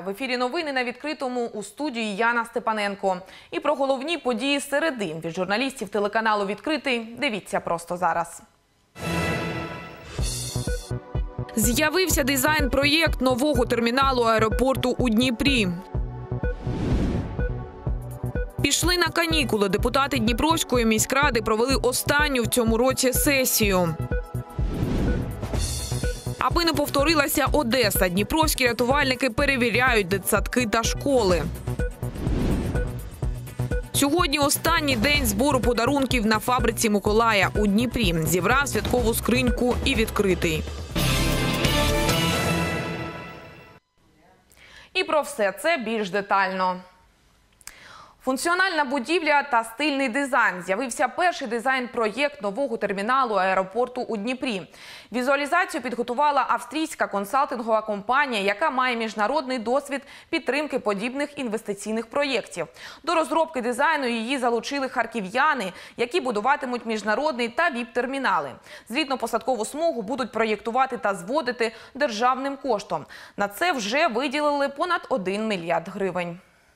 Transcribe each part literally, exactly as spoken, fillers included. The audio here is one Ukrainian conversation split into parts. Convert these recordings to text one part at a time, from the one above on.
Вітаю! В ефірі новини на відкритому, у студії Яна Степаненко. І про головні події середи від журналістів телеканалу «Відкритий» дивіться просто зараз. З'явився дизайн-проєкт нового терміналу аеропорту у Дніпрі. Пішли на канікули. Депутати Дніпровської міськради провели останню в цьому році сесію. Аби не повторилася Одеса, дніпровські рятувальники перевіряють дитсадки та школи. Сьогодні останній день збору подарунків на фабриці Миколая у Дніпрі. Зібрав святкову скриньку і відкритий. І про все це більш детально. Функціональна будівля та стильний дизайн. З'явився перший дизайн-проєкт нового терміналу аеропорту у Дніпрі. Візуалізацію підготувала австрійська консалтингова компанія, яка має міжнародний досвід підтримки подібних інвестиційних проєктів. До розробки дизайну її залучили харків'яни, які будуватимуть міжнародний та віп-термінали. Злітно-посадкову смугу будуть проєктувати та зводити державним коштом. На це вже виділили понад один мільярд гривень.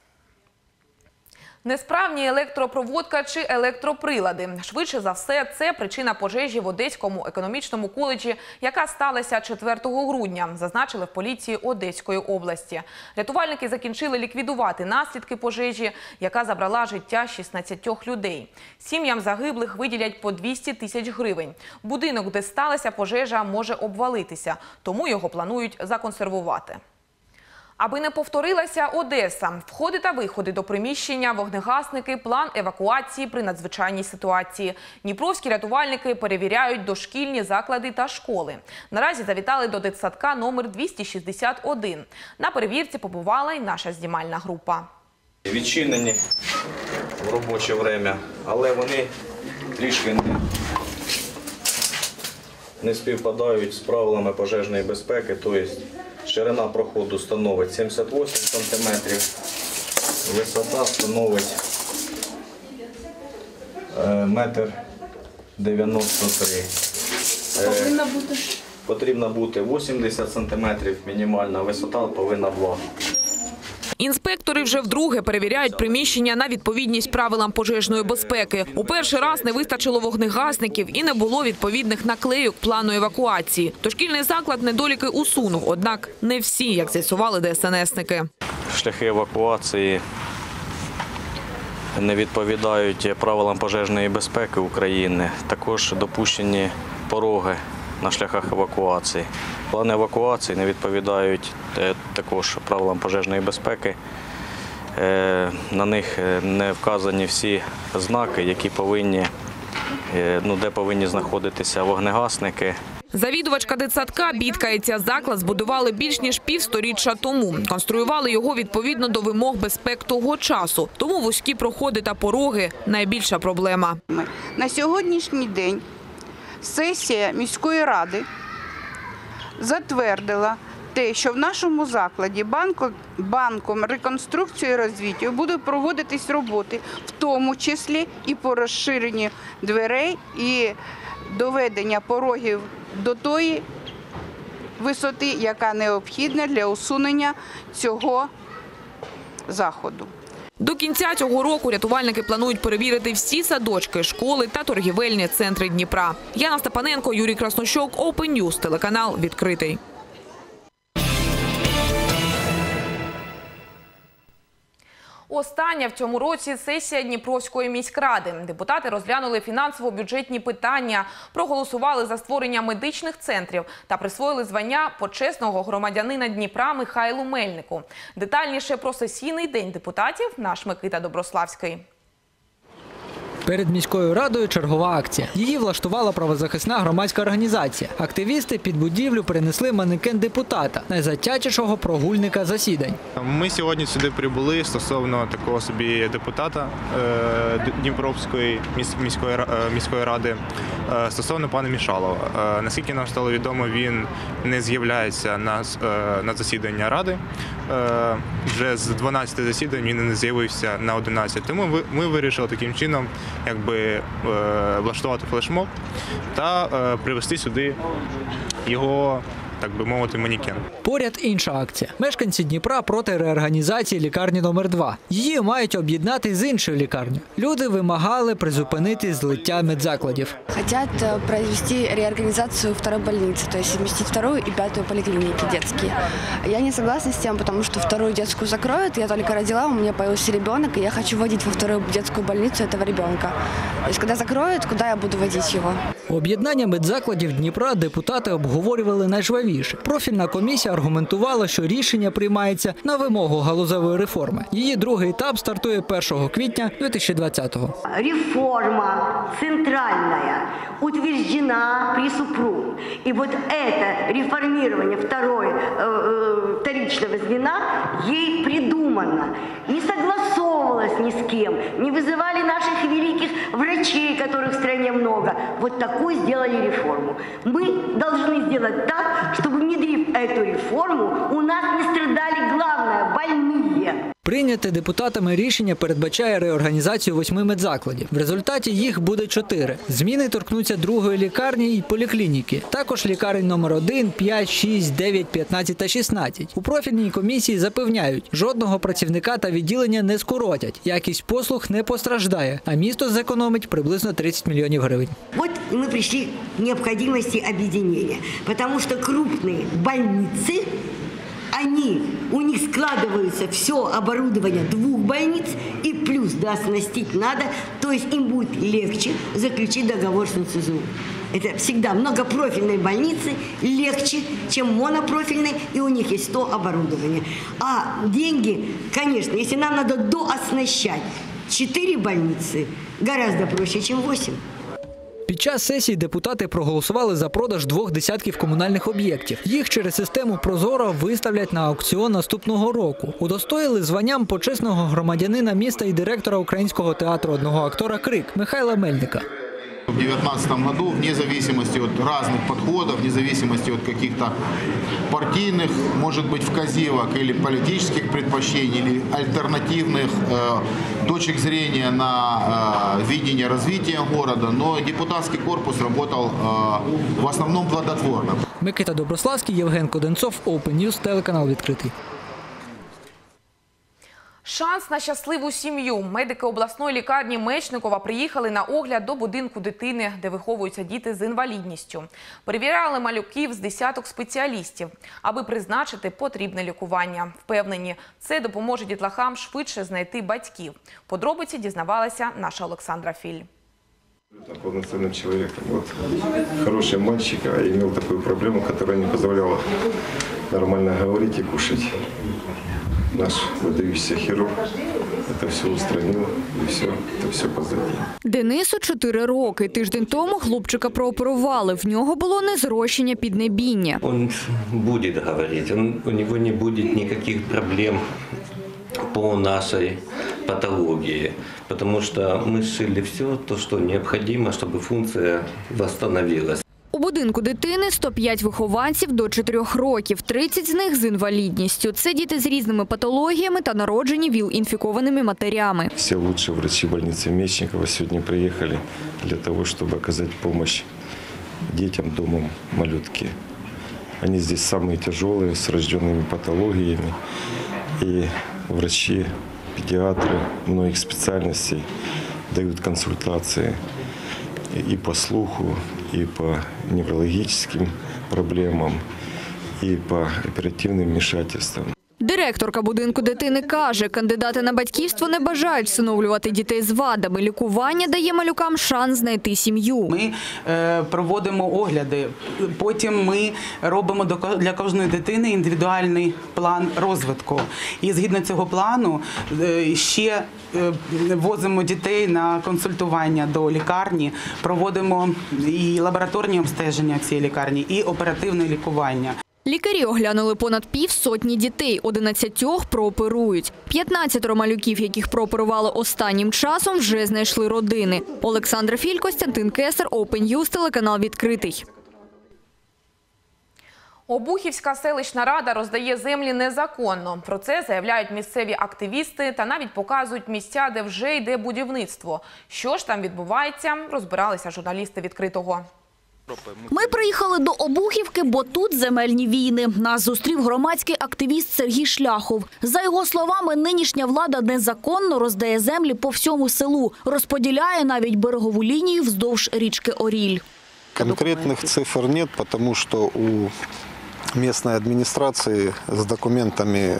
Несправні електропроводка чи електроприлади. Швидше за все, це причина пожежі в Одеському економічному коледжі, яка сталася четвертого грудня, зазначили в поліції Одеської області. Рятувальники закінчили ліквідувати наслідки пожежі, яка забрала життя шістнадцяти людей. Сім'ям загиблих виділять по двісті тисяч гривень. Будинок, де сталася пожежа, може обвалитися, тому його планують законсервувати. Аби не повторилася Одеса, входи та виходи до приміщення, вогнегасники, план евакуації при надзвичайній ситуації. Дніпровські рятувальники перевіряють дошкільні заклади та школи. Наразі завітали до дитсадка номер двісті шістдесят один. На перевірці побувала й наша знімальна група. Відчинені в робоче время, але вони трішки не, не співпадають з правилами пожежної безпеки, тобто ширина проходу становить сімдесят вісім сантиметрів, висота становить метр дев'яносто три. Повинна бути? Потрібно бути вісімдесят сантиметрів, мінімальна висота повинна два. Інспектори вже вдруге перевіряють приміщення на відповідність правилам пожежної безпеки. У перший раз не вистачило вогнегасників і не було відповідних наклейок плану евакуації. Дошкільний заклад недоліки усунув, однак не всі, як з'ясували ДСНСники. Шляхи евакуації не відповідають правилам пожежної безпеки України. Також допущені пороги на шляхах евакуації. Плани евакуації не відповідають також правилам пожежної безпеки. На них не вказані всі знаки, які повинні, ну, де повинні знаходитися вогнегасники. Завідувачка дитсадка бідкається. Заклад збудували більш ніж півсторіччя тому. Конструювали його відповідно до вимог безпек того часу. Тому вузькі проходи та пороги – найбільша проблема. На сьогоднішній день сесія міської ради затвердила те, що в нашому закладі банком, банком реконструкції і розвитку будуть проводитись роботи, в тому числі і по розширенню дверей, і доведення порогів до тої висоти, яка необхідна для усунення цього заходу. До кінця цього року рятувальники планують перевірити всі садочки, школи та торгівельні центри Дніпра. Яна Степаненко, Юрій Краснощок, Open News, телеканал «Відкритий». Остання в цьому році сесія Дніпровської міськради. Депутати розглянули фінансово-бюджетні питання, проголосували за створення медичних центрів та присвоїли звання почесного громадянина Дніпра Михайлу Мельнику. Детальніше про сесійний день депутатів наш Микита Доброславський. Перед міською радою чергова акція. Її влаштувала правозахисна громадська організація. Активісти під будівлю принесли манекен депутата, найзатятішого прогульника засідань. Ми сьогодні сюди прибули стосовно такого собі депутата Дніпровської міської, міської ради, стосовно пана Мішалова. Наскільки нам стало відомо, він не з'являється на, на засідання ради. Вже з дванадцяти засідань він не з'явився на одинадцять. Тому ми вирішили таким чином якби влаштувати флешмоб та привести сюди його так би мовити, манікен. Поряд інша акція. Мешканці Дніпра проти реорганізації лікарні номер два. Її мають об'єднати з іншою лікарнею. Люди вимагали призупинити злиття медзакладів. Хотят э, провести реорганизацию второй больницы, то есть совместить вторую и пятую поликлиники детские. Я не согласна с тем, потому что вторую детскую закроют. Я только родила, у меня появился ребенок, и я хочу водить во вторую детскую больницу этого ребенка. То есть, когда закроют, куда я буду водить его? Об'єднання медзакладів Дніпра депутати обговорювали найжвавіше. Профільна комісія аргументувала, що рішення приймається на вимогу галузевої реформи. Її другий етап стартує першого квітня дві тисячі двадцятого. Реформа центральная утверждена при Супрун. И вот это реформирование второй, э, вторичного звена ей придумано. Не согласовывалось ни с кем, не вызывали наших великих врачей, которых в стране много. Вот такую сделали реформу. Мы должны сделать так, чтобы, внедрив эту реформу, у нас не страдали, главное, больные. Прийняте депутатами рішення передбачає реорганізацію восьми медзакладів. В результаті їх буде чотири. Зміни торкнуться другої лікарні і поліклініки. Також лікарень номер один, п'ять, шість, дев'ять, п'ятнадцять та шістнадцять. У профільній комісії запевняють, жодного працівника та відділення не скоротять. Якість послуг не постраждає, а місто зекономить приблизно тридцять мільйонів гривень. Вот мы пришли к необходимости объединения, потому что крупные больницы, они, у них складывается все оборудование двух больниц и плюс дооснастить надо, то есть им будет легче заключить договор с эн цэ зэ у. Это всегда многопрофильные больницы легче, чем монопрофильные, и у них есть то оборудование. А деньги, конечно, если нам надо дооснащать четыре больницы, гораздо проще, чем восемь. Під час сесії депутати проголосували за продаж двох десятків комунальних об'єктів. Їх через систему «Прозоро» виставлять на аукціон наступного року. Удостоїли званням почесного громадянина міста і директора Українського театру одного актора «Крик» Михайла Мельника. В две тысячи девятнадцатом году, вне зависимости от разных подходов, вне зависимости от каких-то партийных, может быть, вказивок или политических предпочтений, или альтернативных э, точек зрения на э, видение развития города, но депутатский корпус работал э, в основном плодотворно. Микита Доброславський, Євген Коденцов, Open News, телеканал «Відкритий». Шанс на щасливу сім'ю. Медики обласної лікарні Мечникова приїхали на огляд до будинку дитини, де виховуються діти з інвалідністю. Перевіряли малюків з десяток спеціалістів, аби призначити потрібне лікування. Впевнені, це допоможе дітлахам швидше знайти батьків. Подробиці дізнавалася наша Олександра Філь. Полноценным человеком. Вот хороший мальчик, а имел такую проблему, которая не позволяла нормально говорить и кушать. Наш выдающийся хирург это все устранил, и все, это все позади. Денису чотири роки. Тиждень тому хлопчика прооперували. В нього було незрощення піднебіння. Он будет говорить, он, у него не будет никаких проблем по нашей патологии, потому что мы сшили все то, что необходимо, чтобы функция восстановилась. У будинку дитини сто п'ять вихованців до чотирьох років, тридцять з них з інвалідністю. Це діти з різними патологіями та народжені ВІЛ-інфікованими матерями. Все лучшие врачи больницы Мечникова сегодня приехали для того, чтобы оказать помощь детям домом малютки. Они здесь самые тяжелые, с рожденными патологиями. И врачи, педиатры многих специальностей дают консультации и по слуху, и по неврологическим проблемам, и по оперативным вмешательствам. Директорка будинку дитини каже, кандидати на батьківство не бажають всиновлювати дітей з вадами. Лікування дає малюкам шанс знайти сім'ю. Ми е, проводимо огляди, потім ми робимо для кожної дитини індивідуальний план розвитку. І згідно цього плану е, ще е, возимо дітей на консультування до лікарні, проводимо і лабораторні обстеження в цій лікарні, і оперативне лікування. Лікарі оглянули понад півсотні дітей, одинадцятьох прооперують. п'ятнадцятеро малюків, яких прооперували останнім часом, вже знайшли родини. Олександра Філь, Костянтин Кесар, Open News, телеканал «Відкритий». Обухівська селищна рада роздає землі незаконно. Про це заявляють місцеві активісти та навіть показують місця, де вже йде будівництво. Що ж там відбувається, розбиралися журналісти «Відкритого». Ми приїхали до Обухівки, бо тут земельні війни. Нас зустрів громадський активіст Сергій Шляхов. За його словами, нинішня влада незаконно роздає землі по всьому селу, розподіляє навіть берегову лінію вздовж річки Оріль. Конкретных цифр нет, потому что у местной администрации с документами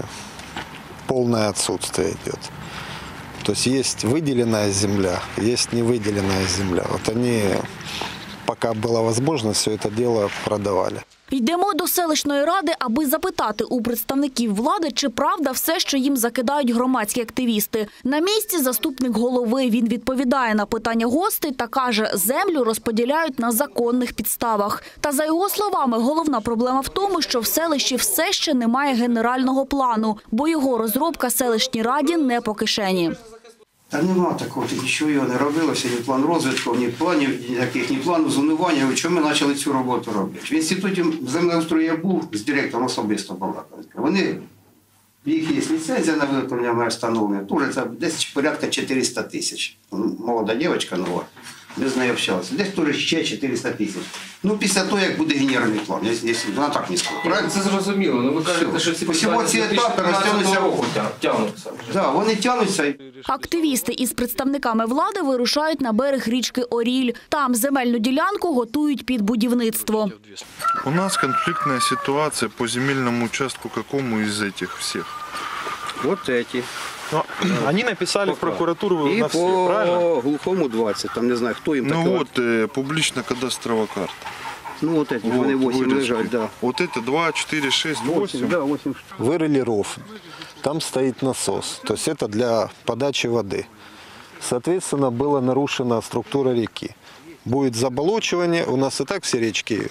полное отсутствие идет. То есть есть выделенная земля, есть невыделенная земля. Вот они, пока была возможность, все это дело продавали. Йдемо до селищної ради, аби запитати у представників влади, чи правда все, що їм закидають громадські активісти. На місці заступник голови. Він відповідає на питання гостей та каже, землю розподіляють на законних підставах. Та за його словами, головна проблема в тому, що в селищі все ще немає генерального плану, бо його розробка селищній раді не по кишені. Та нема такого, нічого його не робилося, ні план розвитку, ні планів ніяких, ні плану зонування. Чому ми почали цю роботу робити? В інституті землеустрою я був з директором особисто балакав. Вони, їх є ліцензія на виготовлення має встановлення, дуже це десь порядка чотириста тисяч. Молода дівчинка нова, без неї общалася. Десь теж ще чотириста тисяч. Ну, після того, як буде генеральний план, якщо вона так не сказала. Це зрозуміло, але ви кажете, що ці усього ці етапи розтягнуться року. Тягнуться. Так, вони тягнуться. Активісти із представниками влади вирушають на берег річки Оріль. Там земельну ділянку готують під будівництво. У нас конфликтная ситуация по земельному участку какому из этих всех? Вот эти. Но они написали в прокуратуру и на по все, правильно? Глухому двадцать, там не знаю, кто им Ну такой. вот, э, публично-кадастровая карта. Ну вот эти, вот, они восемь вырезки. лежат, да. Вот это два, четыре, шесть, восемь. Да, восемь. Вырыли ров, там стоит насос, то есть это для подачи воды. Соответственно, была нарушена структура реки. Будет заболочивание, у нас и так все речки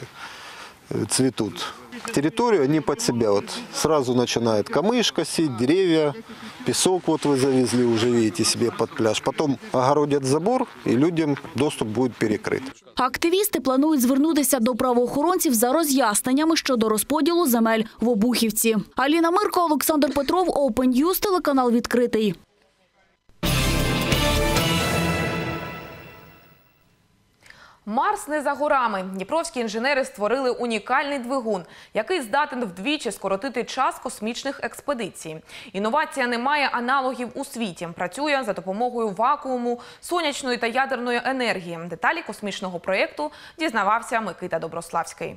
цветут. Территорию они под себя вот сразу начинают камыш косить, деревья, песок вот вы завезли, уже видите себе под пляж. Потом огородят забор и людям доступ будет перекрыт. Активісти планують звернутися до правоохоронців за роз'ясненнями щодо розподілу земель в Обухівці. Аліна Мирко, Олександр Петров, Open News, телеканал «Відкритий». Марс не за горами. Дніпровські інженери створили унікальний двигун, який здатен вдвічі скоротити час космічних експедицій. Інновація не має аналогів у світі. Працює за допомогою вакууму, сонячної та ядерної енергії. Деталі космічного проєкту дізнавався Микита Доброславський.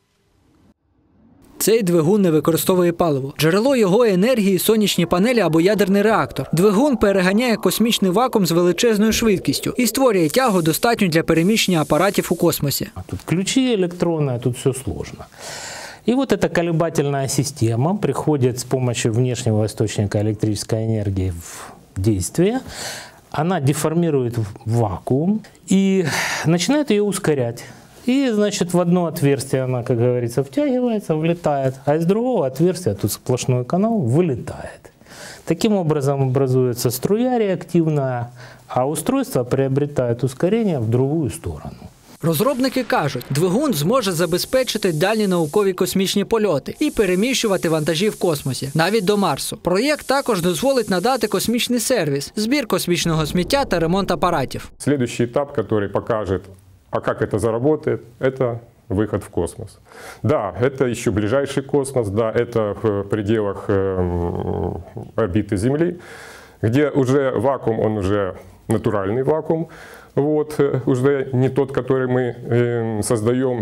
Цей двигун не використовує паливо. Джерело його енергії – сонячні панелі або ядерний реактор. Двигун переганяє космічний вакуум з величезною швидкістю і створює тягу, достатню для переміщення апаратів у космосі. Тут ключи электронные, тут все сложно. И вот эта колебательная система приходит с помощью внешнего источника электрической энергии в действие. Она деформирует вакуум и начинает ее ускорять. И, значит, в одно отверстие она, как говорится, втягивается, влетает, а из другого отверстия, тут сплошной канал, вылетает. Таким образом образуется струя реактивная, а устройство приобретает ускорение в другую сторону. Розробники кажуть, двигун зможе забезпечити дальні наукові космічні польоти і переміщувати вантажі в космосі, навіть до Марсу. Проєкт також дозволить надати космічний сервіс, збір космічного сміття та ремонт апаратів. Следующий этап, который покажет, а как это заработает, это выход в космос. Да, это еще ближайший космос, да, это в пределах орбиты Земли, где уже вакуум, он уже натуральный вакуум, вот, уже не тот, который мы создаем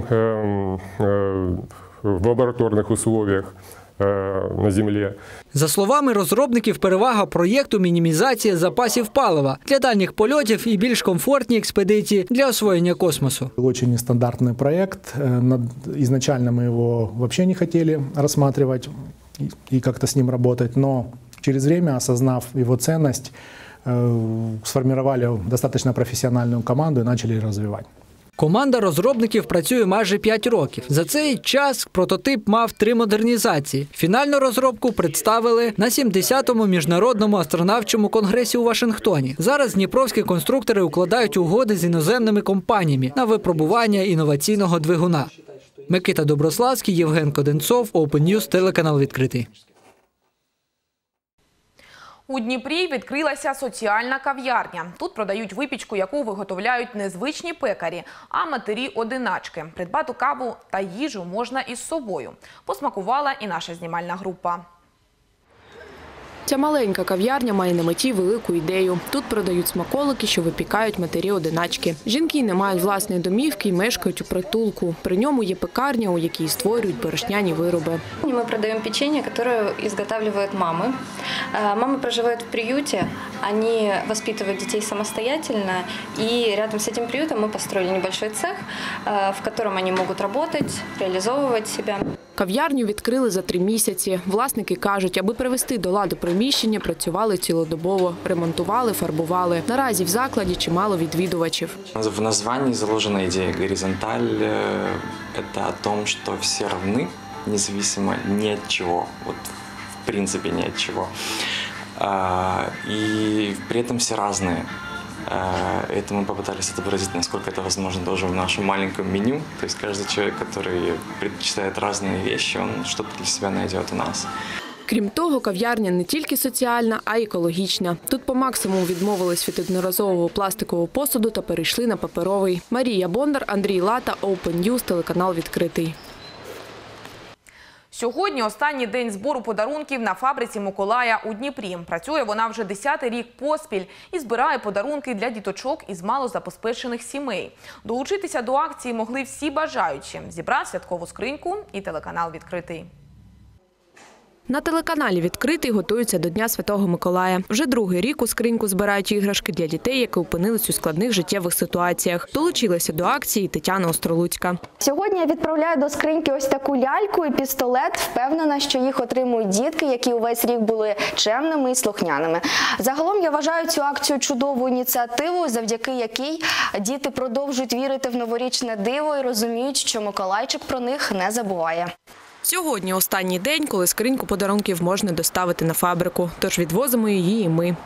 в лабораторных условиях на Землі. За словами розробників, перевага проєкту – мінімізація запасів палива для дальніх польотів і більш комфортні експедиції для освоєння космосу. Очень нестандартный проект. Изначально мы его вообще не хотели рассматривать и как-то с ним работать, но через время, осознав его ценность, сформировали достаточно профессиональную команду и начали развивать. Команда розробників працює майже п'ять років. За цей час прототип мав три модернізації. Фінальну розробку представили на сімдесятому міжнародному астронавчому конгресі у Вашингтоні. Зараз дніпровські конструктори укладають угоди з іноземними компаніями на випробування інноваційного двигуна. Микита Доброславський, Євген Коденцов, Open News, телеканал «Відкритий». У Дніпрі відкрилася соціальна кав'ярня. Тут продають випічку, яку виготовляють не звичні пекарі, а матері-одиначки. Придбати каву та їжу можна із собою. Посмакувала і наша знімальна група. Ця маленька кав'ярня має на меті велику ідею. Тут продають смаколики, що випікають матері-одиначки. Жінки не мають власної домівки і мешкають у притулку. При ньому є пекарня, у якій створюють борошняні вироби. Мы продаем печенье, которое изготавливают мамы. Мамы проживают в приюте, они воспитывают детей самостоятельно. И рядом с этим приютом мы построили небольшой цех, в котором они могут работать, реализовывать себя. Кав'ярню відкрили за три місяці. Власники кажуть, аби привести до ладу приміщення, працювали цілодобово, ремонтували, фарбували. Наразі в закладі чимало відвідувачів. В названии заложена идея «Горизонталь». Это о том, что все равны, независимо ни от чего. Вот в принципе ни от чего. И при этом все разные. Это мы попытались отобразить, насколько это возможно, тоже в нашем маленьком меню. То есть каждый человек, который предпочитает разные вещи, он что-то для себя найдет у нас. Крім того, кав'ярня не тільки соціальна, а й екологічна. Тут по максимуму відмовились від одноразового пластикового посуду та перейшли на паперовий. Марія Бондар, Андрій Лата, Open News, телеканал «Відкритий». Сьогодні останній день збору подарунків на фабриці Миколая у Дніпрі. Працює вона вже десятий рік поспіль і збирає подарунки для діточок із малозабезпечених сімей. Долучитися до акції могли всі бажаючі. Зібрав святкову скриньку і телеканал «Відкритий». На телеканалі «Відкритий» готуються до Дня Святого Миколая. Вже другий рік у скриньку збирають іграшки для дітей, які опинились у складних життєвих ситуаціях. Долучилася до акції Тетяна Остролуцька. Сьогодні я відправляю до скриньки ось таку ляльку і пістолет. Впевнена, що їх отримують дітки, які увесь рік були чемними і слухняними. Загалом я вважаю цю акцію чудовою ініціативою, завдяки якій діти продовжують вірити в новорічне диво і розуміють, що Миколайчик про них не забуває. Сьогодні останній день, коли скриньку подарунків можна доставити на фабрику. Тож відвозимо її і ми.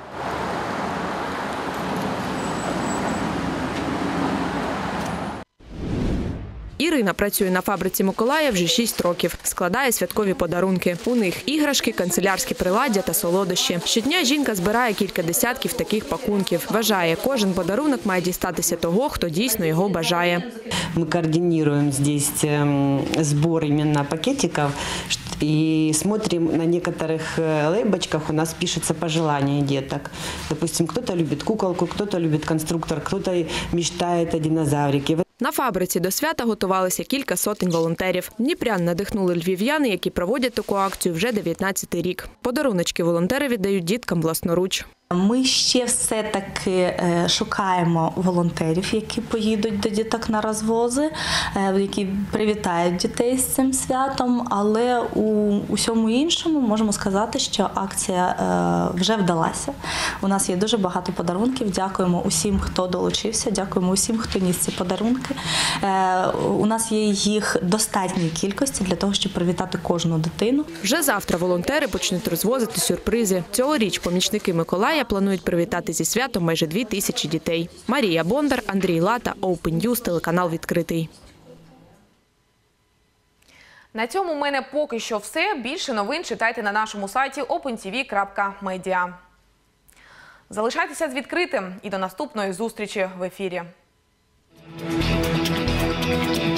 Ірина працює на фабриці Миколая вже шість років. Складає святкові подарунки. У них іграшки, канцелярські приладдя та солодощі. Щодня жінка збирає кілька десятків таких пакунків. Вважає, кожен подарунок має дістатися того, хто дійсно його бажає. Ми координируем здесь збор именно пакетиков и смотрим на некоторых лейбочках, у нас пишется пожелания деток. Допустим, кто-то любит куколку, кто-то любит конструктор, кто-то мечтает о динозаврике. На фабриці до свята готувалися кілька сотень волонтерів. Дніпрян надихнули львів'яни, які проводять таку акцію вже дев'ятнадцятий рік. Подаруночки волонтери віддають діткам власноруч. Ми ще все-таки шукаємо волонтерів, які поїдуть до діток на розвози, які привітають дітей з цим святом, але у усьому іншому можемо сказати, що акція вже вдалася. У нас є дуже багато подарунків, дякуємо усім, хто долучився, дякуємо усім, хто ніс ці подарунки. У нас є їх достатній кількості для того, щоб привітати кожну дитину. Вже завтра волонтери почнуть розвозити сюрпризи. Цьогоріч помічники Миколая планують привітати зі святом майже дві тисячі дітей. Марія Бондар, Андрій Лата, Open News, телеканал «Відкритий». На цьому в мене поки що все. Більше новин читайте на нашому сайті опен ті ві крапка медіа. Залишайтеся з «Відкритим» і до наступної зустрічі в ефірі.